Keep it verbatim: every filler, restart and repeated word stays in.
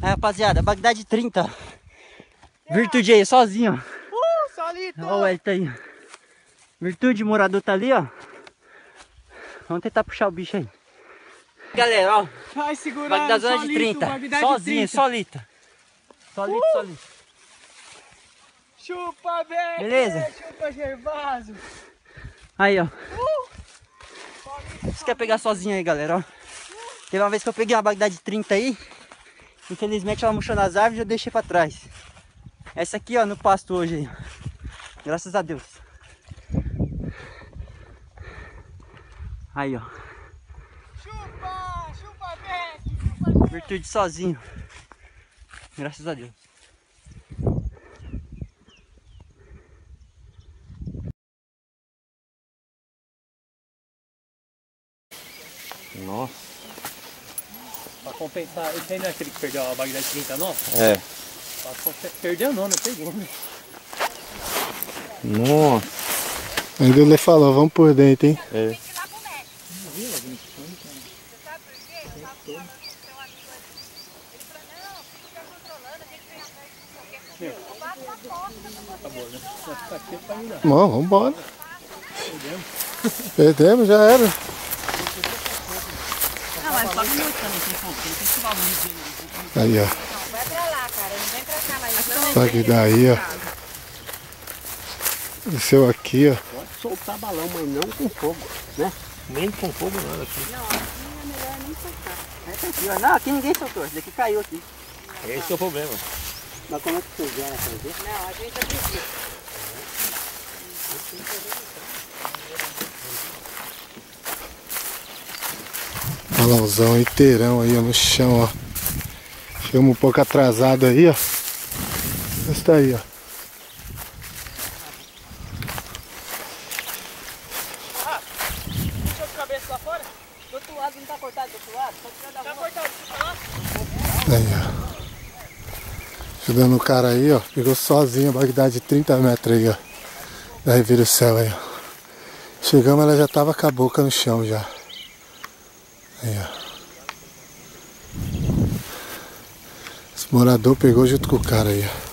Aí, rapaziada, Bagdade trinta. Virtude aí, sozinho. Uh, solito. Olha o Elton aí. Virtude, morador tá ali, ó. Vamos tentar puxar o bicho aí. Galera, ó. Vai segurando, Bagdade zona solito, de trinta. Bagdade Sozinho, trinta. solito. Solito, Uh. solito. Chupa, Beck. Beleza? Chupa, Gervaso. Aí, ó. Uh. Você quer pegar sozinho aí, galera, ó. Teve uma vez que eu peguei uma Bagdade trinta aí. Infelizmente ela murchou nas árvores e eu deixei pra trás. Essa aqui, ó, no pasto hoje aí. Graças a Deus. Aí, ó. Chupa, chupa, Beck. Chupa, Virtude sozinho. Graças a Deus. Nossa. Pra compensar, esse aí não é aquele que perdeu a Bagdade trinta, não? É. Pra compen- Perdeu não, não pegou, né? Nossa. Ainda ele falou, vamos por dentro, hein? É. Acabou, né? Vai ficar aqui pra ir lá. Bom, vambora. Perdemos, já era. Não, mas sobe muito também, tem fogo. Tem festival no Rio de Janeiro. Aí, ó. Vai pra lá, cara. Não vem pra cá mais não. Só que daí, ó. Desceu aqui, ó. Pode soltar balão, mas não com fogo, né? Nem com fogo nada aqui. Não, aqui é melhor nem soltar. Essa aqui, ó. Não, aqui ninguém soltou. Esse daqui caiu aqui. Esse é o problema. Mas como é que vocês vieram fazer? Não, a gente acredita. Balãozão inteirão aí, ó, no chão, ó. Chama um pouco atrasado aí, ó. Esse tá aí, ó. Puxa a cabeça lá fora. Do outro lado não tá cortado, do outro lado? Tá cortado, puxa lá. Aí, ó. Ajudando o cara aí, ó. Pegou sozinho a Bagdade de trinta metros aí, ó. Daí vira o céu aí, ó. Chegamos, ela já tava com a boca no chão já. Aí, ó. Esse morador pegou junto com o cara aí, ó.